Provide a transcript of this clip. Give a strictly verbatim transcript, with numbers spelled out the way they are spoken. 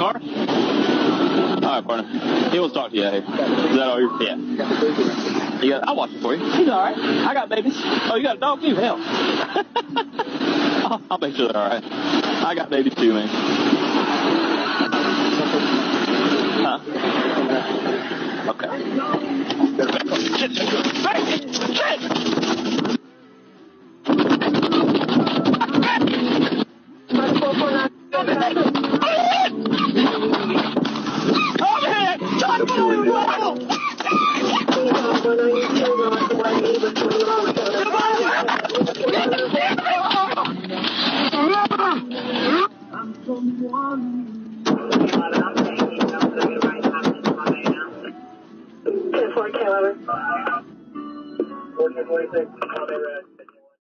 are? All right, partner. He wants to talk to you. Hey. Is that all you're... Yeah. You got, I'll watch it for you. He's all right. I got babies. Oh, you got a dog too? Hell. I'll, I'll make sure they're all right. I got babies too, man. Huh? Okay. Shit. Shit. four K, over. fourteen forty-six.